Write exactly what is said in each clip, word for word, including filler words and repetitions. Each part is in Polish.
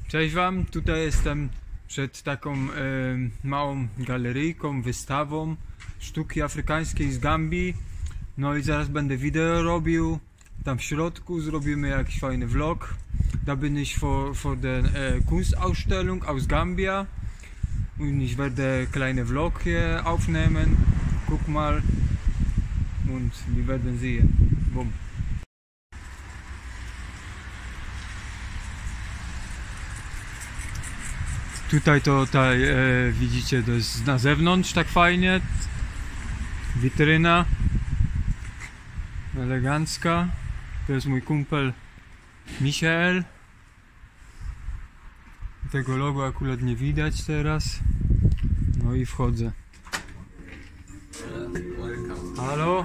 Cześć wam, tutaj jestem przed taką e, małą galeryjką, wystawą sztuki afrykańskiej z Gambii. No i zaraz będę wideo robił, tam w środku zrobimy jakiś fajny vlog. Da bin ich vor, vor der äh, Kunstausstellung aus Gambia und ich werde kleine Vlog hier aufnehmen. Guck mal und wir werden sehen. Boom. Tutaj to tutaj e, widzicie, to jest na zewnątrz tak fajnie. Witryna elegancka. To jest mój kumpel Michael. Tego logo akurat nie widać teraz. No i wchodzę. Hallo.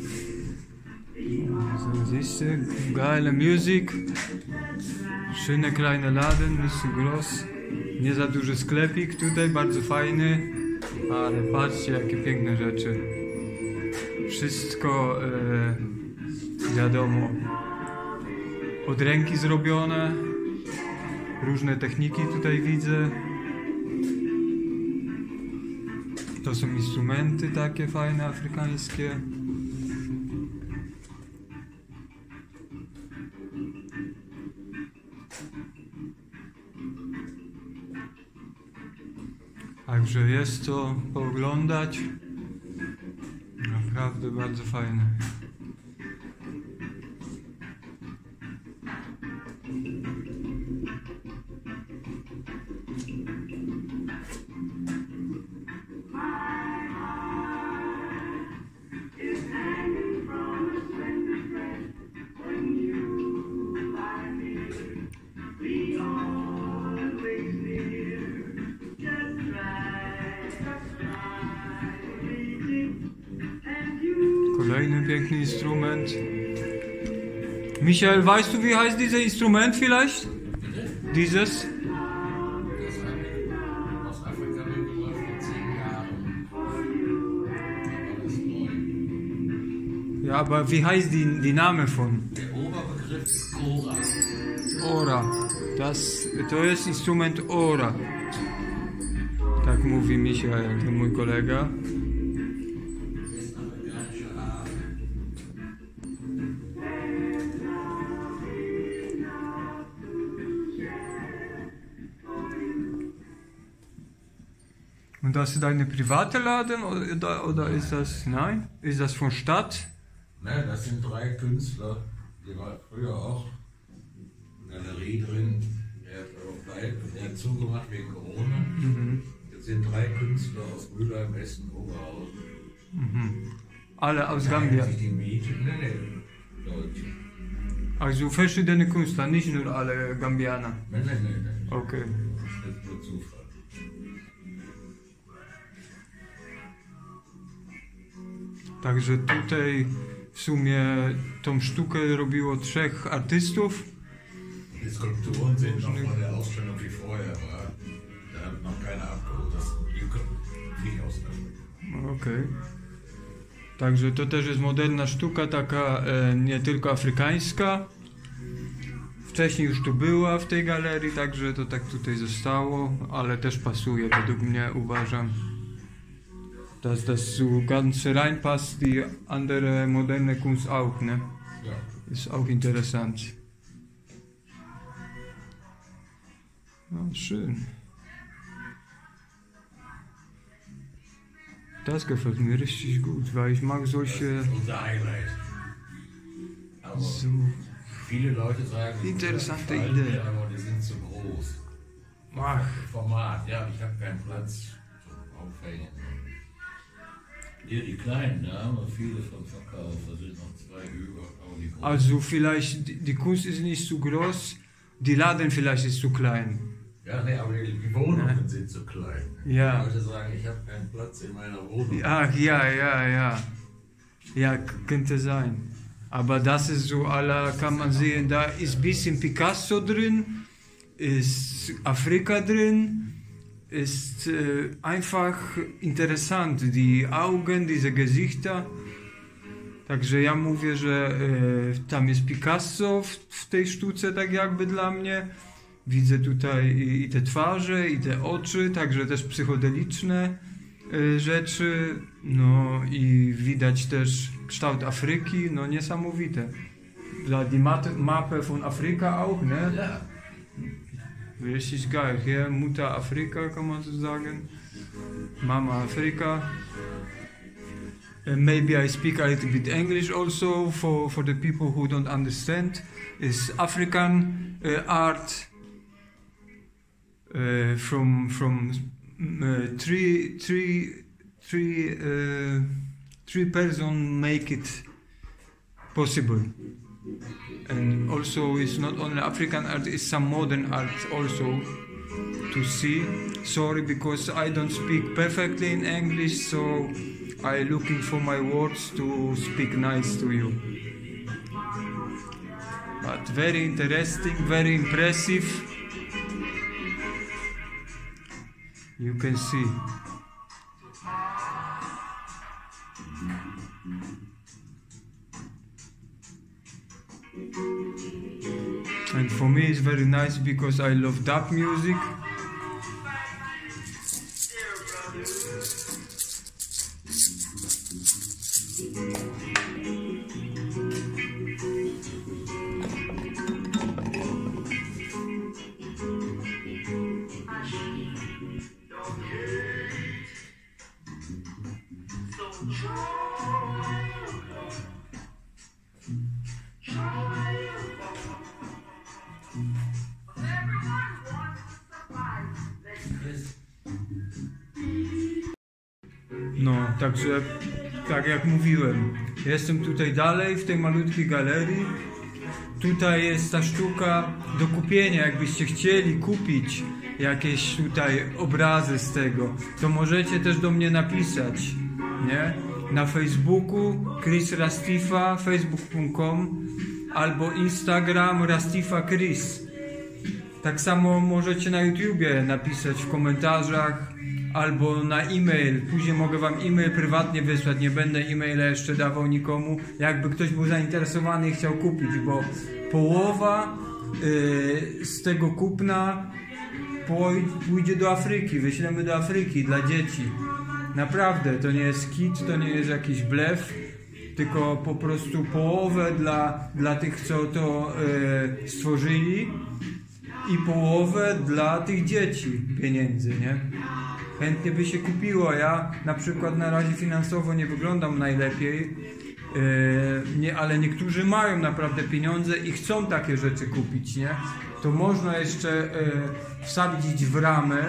So, siehst du, geile Musik. Schöne kleine Laden, nicht so groß. Nie za duży sklepik tutaj, bardzo fajny. Ale patrzcie, jakie piękne rzeczy. Wszystko e, wiadomo, od ręki zrobione. Różne techniki tutaj widzę. To są instrumenty takie fajne, afrykańskie. Także jest co pooglądać. Naprawdę bardzo fajne. Kolejny piękny instrument. Michael, weißt du, wie heißt dieser Instrument vielleicht? Dieses? Aus Afrika mitgebracht vor zehn Jahren. Ja, aber wie heißt die, die Name von? Der Oberbegriff ist Ora. Ora. Das, to jest instrument Ora. Tak mówi Michael, to mój kolega. Und das ist eine private Laden oder, oder ist das, nein? Ist das von Stadt? Ne, das sind drei Künstler, die war früher auch Galerie drin, der hat auch bald, der hat zugemacht wegen Corona. Mhm. Jetzt sind drei Künstler aus Mülheim, Essen, Oberhausen. Mhm. Alle aus Teilen Gambia? sich die Miete, ne, ne, Deutsche. Also verschiedene Künstler, nicht nur alle Gambianer? Ne, ne, ne, ne. Okay. Das ist nur Zufall. Także tutaj w sumie tą sztukę robiło trzech artystów. Die Skulpturen sind noch von der Ausstellung wie vorher war. Da hat noch keiner abgeholt. Das die nicht ausgestellt. Okej. Okay. Także to też jest moderna sztuka, taka e, nie tylko afrykańska. Wcześniej już tu była w tej galerii, także to tak tutaj zostało, ale też pasuje według mnie, uważam. Dass das so ganz reinpasst, die andere moderne Kunst auch, ne? Ja. Ist auch interessant. Ja, schön. Das gefällt mir richtig gut, weil ich mag solche... Das ist unser Highlight. Aber So. viele Leute sagen, die Interessante gefallen Idee. mir, aber die sind zu groß. Ach, Format, ja, ich habe keinen Platz zum Aufhängen. Hier die kleinen, da haben wir viele von verkauft, da sind noch zwei über, aber die großen. also vielleicht, die, die Kunst ist nicht zu groß, die Laden vielleicht ist zu klein. Ja, nee, aber die, die Wohnungen sind zu klein. Ja. Die Leute sagen, ich habe keinen Platz in meiner Wohnung. Ach, ja, ja, ja. Ja, k- könnte sein. Aber das ist so, aller kann man sehen, da ist ein bisschen Picasso drin, ist Afrika drin, ist äh, einfach interessant. Die Augen, diese Gesichter. Także ja mówię, że e, tam jest Picasso w, w tej sztuce, tak jakby dla mnie. Widzę tutaj i, i te twarze, i te oczy, także też psychodeliczne y, rzeczy, no i widać też kształt Afryki, no niesamowite. Dla die Mappe von Afrika auch, ne? Ja. Richtig geil, hier Mutter Afrika kann man so sagen, Mama Afrika. Uh, maybe I speak a little bit English also for, for the people who don't understand. Is African uh, art uh, from from uh, three three three uh, three person make it possible. And also it's not only African art, it's some modern art also to see. Sorry because I don't speak perfectly in English, so I'm looking for my words to speak nice to you. But very interesting, very impressive. You can see. And for me it's very nice because I love dub music. No, także tak jak mówiłem, jestem tutaj dalej w tej malutkiej galerii. Tutaj jest ta sztuka do kupienia, jakbyście chcieli kupić jakieś tutaj obrazy z tego, to możecie też do mnie napisać, nie? Na Facebooku Chris Rastifa, facebook kropka com albo Instagram Rastifa Chris. Tak samo możecie na YouTubie napisać w komentarzach albo na e-mail. Później mogę wam e-mail prywatnie wysłać, nie będę e-maila jeszcze dawał nikomu, jakby ktoś był zainteresowany i chciał kupić, bo połowa yy, z tego kupna pójdzie do Afryki, wyślemy do Afryki dla dzieci. Naprawdę, to nie jest kit, to nie jest jakiś blef, tylko po prostu połowę dla, dla tych, co to yy, stworzyli i połowę dla tych dzieci pieniędzy, nie? Chętnie by się kupiło. Ja na przykład na razie finansowo nie wyglądam najlepiej, yy, nie, ale niektórzy mają naprawdę pieniądze i chcą takie rzeczy kupić, nie? To można jeszcze yy, wsadzić w ramę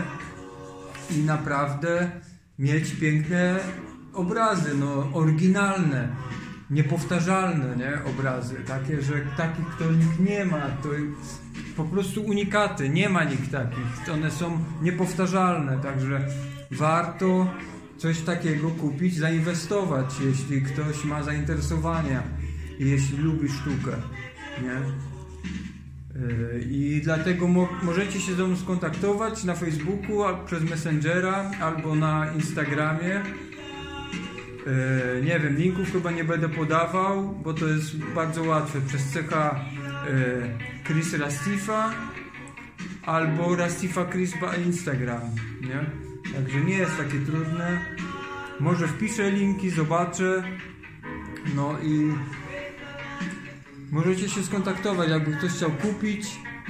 i naprawdę mieć piękne obrazy, no oryginalne, niepowtarzalne, nie? Obrazy, takie, że takich to nikt nie ma, to po prostu unikaty, nie ma nikt takich, one są niepowtarzalne, także warto coś takiego kupić, zainwestować, jeśli ktoś ma zainteresowania i jeśli lubi sztukę, nie? I dlatego mo możecie się ze mną skontaktować na Facebooku, przez Messengera albo na Instagramie. Nie wiem, linków chyba nie będę podawał, bo to jest bardzo łatwe, przez cecha Chris Rastifa albo Rastifa Chris na Instagram, nie? Także nie jest takie trudne. Może wpiszę linki, zobaczę. No i możecie się skontaktować, jakby ktoś chciał kupić,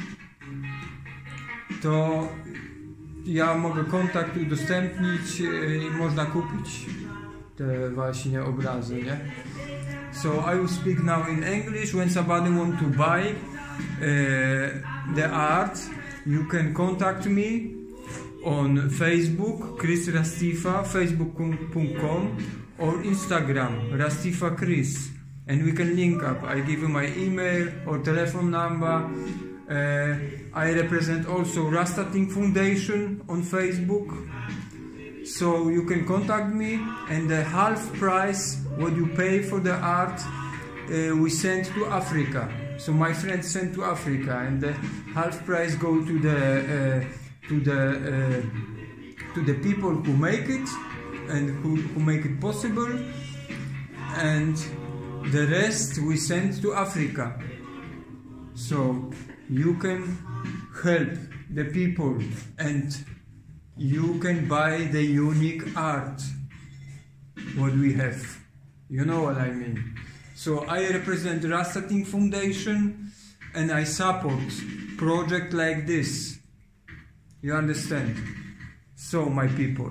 to ja mogę kontakt udostępnić i można kupić te właśnie obrazy, nie? So I will speak now in English. When somebody want to buy uh, the art, you can contact me on Facebook, Chris Rastifa, facebook dot com, or Instagram, Rastifa Chris, and we can link up. I give you my email or telephone number. Uh, I represent also Rastating Foundation on Facebook, so you can contact me, and the half price what you pay for the art uh, we send to Africa. So my friends send to Africa, and the half price go to the uh, to the uh, to the people who make it and who, who make it possible, and the rest we send to Africa. So you can help the people and you can buy the unique art what we have. You know what I mean. So I represent Rastating Foundation and I support project like this. You understand? So my people.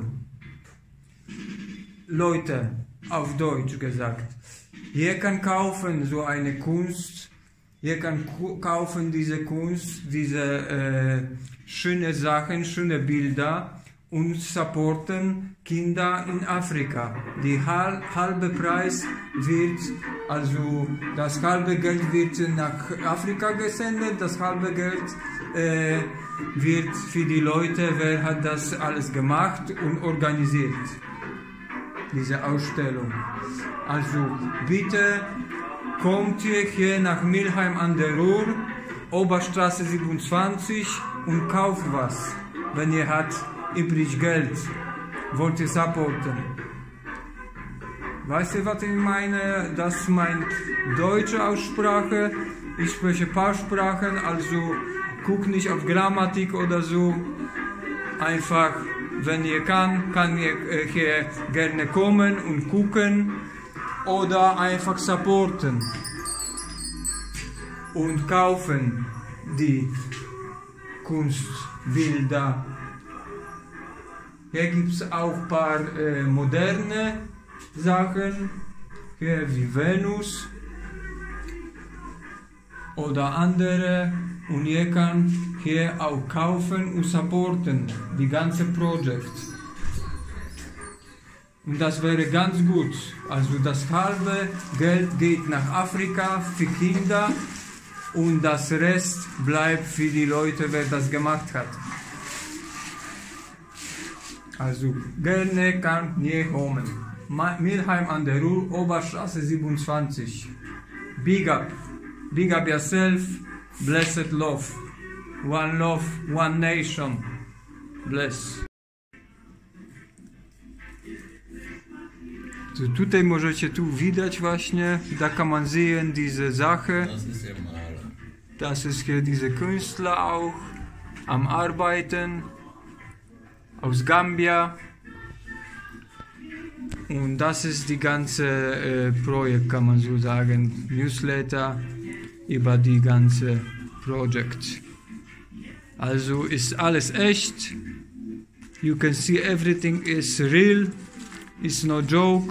Leute, auf Deutsch gesagt. Ihr kann kaufen so eine Kunst. Ihr kann kaufen diese Kunst, diese äh, schöne Sachen, schöne Bilder und supporten Kinder in Afrika. Die hal halbe Preis wird, also das halbe Geld wird nach Afrika gesendet, das halbe Geld äh, wird für die Leute, wer hat das alles gemacht und organisiert, diese Ausstellung. Also bitte kommt ihr hier nach Mülheim an der Ruhr, Oberstraße siebenundzwanzig und kauft was, wenn ihr habt übrig Geld, wollt ihr supporten. Weißt du, was ich meine? Das ist meine deutsche Aussprache. Ich spreche ein paar Sprachen, also guck nicht auf Grammatik oder so. Einfach, wenn ihr kann, kann ihr hier gerne kommen und gucken. Oder einfach supporten und kaufen die Kunstbilder. Hier gibt es auch ein paar äh, moderne Sachen, hier wie Venus oder andere, und ihr könnt hier auch kaufen und supporten die ganze Projekt. Und das wäre ganz gut. Also das halbe Geld geht nach Afrika für Kinder und das Rest bleibt für die Leute, wer das gemacht hat. Also gerne kann ihr kommen. Mülheim an der Ruhr, Oberstraße siebenundzwanzig. Big up. Big up yourself. Blessed love. One love, one nation. Bless. So, tutaj możecie tu widać właśnie, da kann man sehen diese Sache. Das ist der Maler. Das ist hier diese Künstler auch am Arbeiten aus Gambia. Und das ist die ganze äh, Projekt, kann man so sagen, Newsletter über die ganze Projekt. Also ist alles echt. You can see everything is real. It's no joke.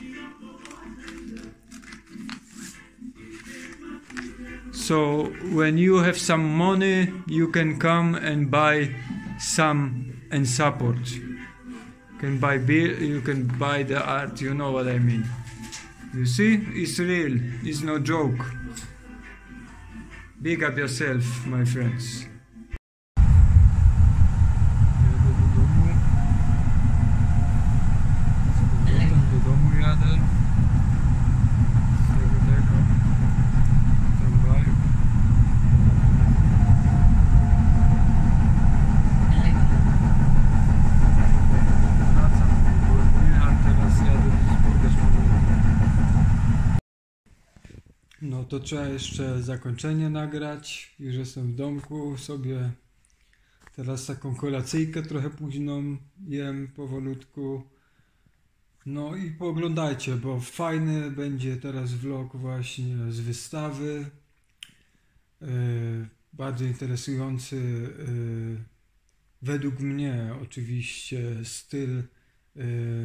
So when you have some money, you can come and buy some and support. You can buy beer, you can buy the art, you know what I mean. You see, it's real, it's no joke. Big up yourself, my friends. No to trzeba jeszcze zakończenie nagrać. Już jestem w domku sobie. Teraz taką kolacyjkę trochę późną jem powolutku. No i pooglądajcie, bo fajny będzie teraz vlog właśnie z wystawy. Yy, bardzo interesujący yy, według mnie oczywiście styl yy,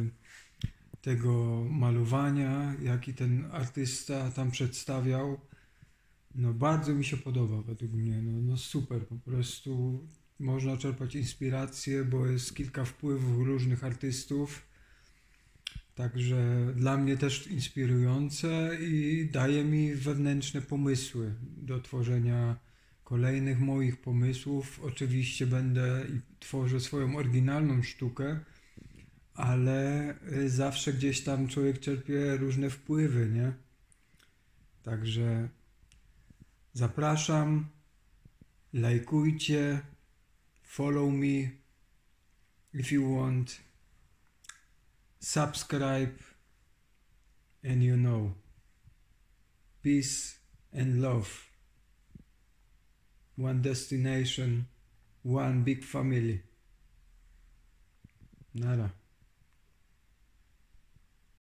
tego malowania, jaki ten artysta tam przedstawiał. No bardzo mi się podoba według mnie, no, no super, po prostu można czerpać inspirację, bo jest kilka wpływów różnych artystów, także dla mnie też inspirujące i daje mi wewnętrzne pomysły do tworzenia kolejnych moich pomysłów. Oczywiście będę i tworzę swoją oryginalną sztukę, ale zawsze gdzieś tam człowiek czerpie różne wpływy, nie? Także zapraszam, lajkujcie, follow me if you want, subscribe, and you know, peace and love, one destination, one big family. Nada.